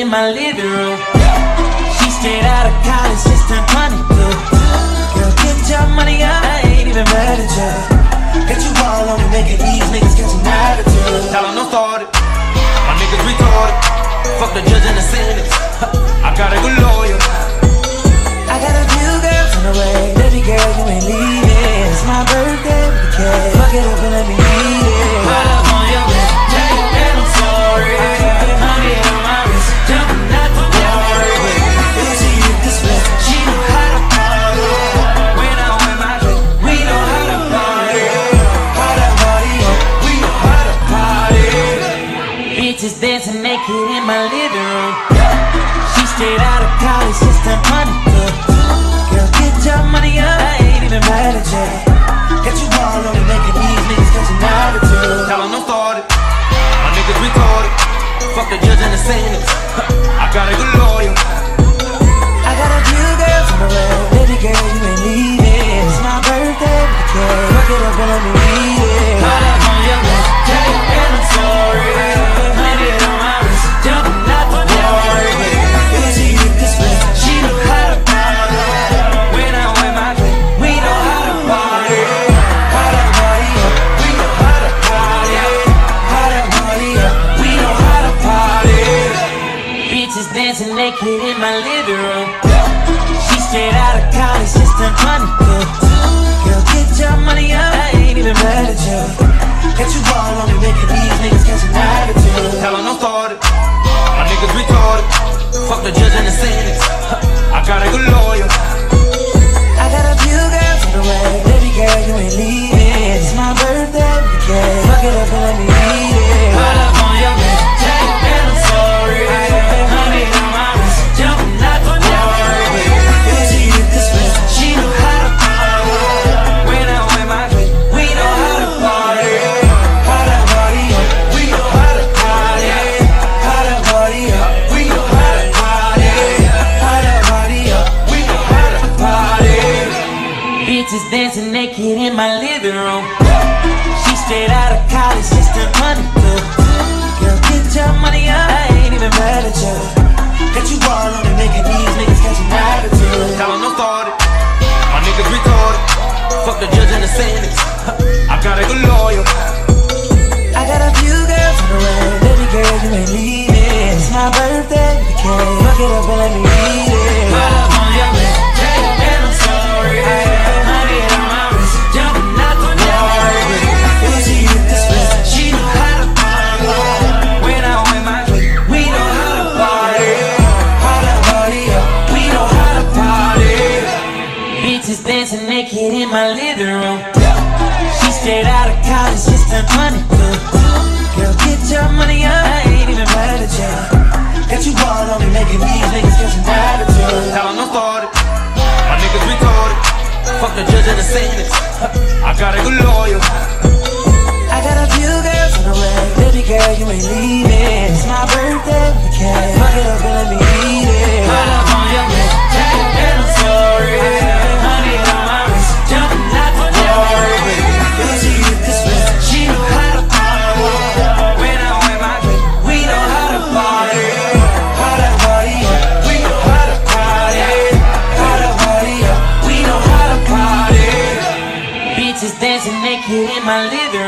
in my living room. She straight out of college, just turned 22. Girl, get your money up, I ain't even mad at you. Got you all on me, making these niggas catch an attitude. Tell them don't start it, my niggas retarded. Fuck the judge and the sentence, I got a good lawyer. I got a few girls on the way, baby girl, you ain't leaving. It's my birthday with the cake, fuck it up and let me eat it. Put up on your wrist, and I'm sorry. Honey on my wrist, jumping out the water. She hit the split, she know how to party. When I'm with my clique, we know how to party. How to party, we know how to party. Bitches dancing naked in my living room. She straight out of college, just turned 22. Girl, get your money up, I ain't even mad at you. Got you all on me, making these niggas catch an attitude. Tell them don't start it, my niggas retarded. Fuck the judge and the sentence, I got a good lawyer. I got a few girls on the way, baby girl, you ain't leaving. It's my birthday with the cake, fuck it up and let me eat it. Put up on your wrist, and I'm sorry. Honey on my wrist, jumping out the water. She hit the split, she know how to party. When I'm with my clique, we know how to party. How to party up, we know how to party. How to party up, we know how to party. Bitches dancing naked in my living room. She straight out of college, just turned 22. Girl, get your money up, I ain't even mad at you. Got you all on me, making these niggas catch an attitude. Tell them don't start it, my niggas retarded. Fuck the judge and the sentence, I got a good lawyer. I got a few girls on the way, baby girl, you ain't leaving. It's my birthday with the cake, fuck it up and let me eat it. Put up on your wrist, and I'm sorry. Honey on my wrist, jumping out the water. She hit the split, she know how to party. When I'm with my clique, we know how to party. How to party up, we know how to party. How to party up, we know how to party. How to party up, we know how to party. Bitches dancing naked in my living room. She straight out of college, just turned 22. Girl, get your money up, I ain't even mad at you. Got you all on me, making these niggas catch an attitude. Tell them don't start it, my niggas retarded. Fuck the judge and the sentence, I got a good lawyer. I got a few girls on the way, baby girl, you ain't leaving. It's my birthday with the cake, fuck it up and let me eat it. Put up on your wrist, and I'm sorry. Honey on my wrist, jumping out the water. She hit the split, she know how to party. When I'm with my clique, we know how to party. How to party up, we know how to party. Bitches dancing naked in my living room. She straight out of college, just turned 22. Girl, get your money up, I ain't even mad at you. Got you all on me, making these niggas catch an attitude. Tell them don't start it, my niggas retarded. Fuck the judge and the sentence, I got a good lawyer. I got a few girls on the way, baby girl, you ain't leaving. It's my birthday with the cake, fuck it up and let me eat it. Put up on your wrist, and I'm sorry. Honey on my wrist, jumping out the water. She hit the split, she know how to party. When I'm with my clique, we know how to party. How to party up, we know how to party. How to party up, we know how to party. Bitches dancing naked in my living room.